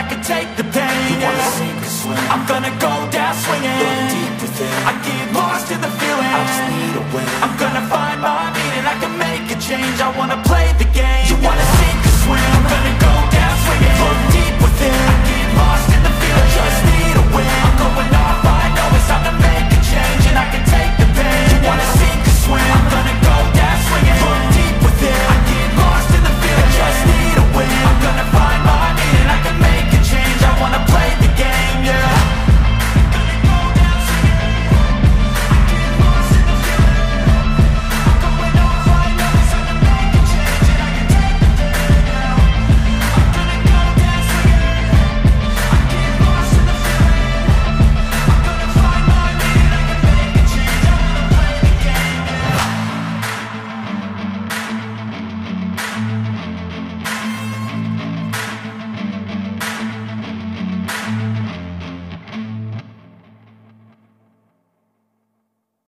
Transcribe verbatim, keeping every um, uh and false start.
I can take the pain. You wanna sink or swim? I'm gonna go down swinging. Look deep within. I get lost in the feeling. I just need a win. I'm gonna find my meaning. I can make a change. I wanna play the game. You wanna see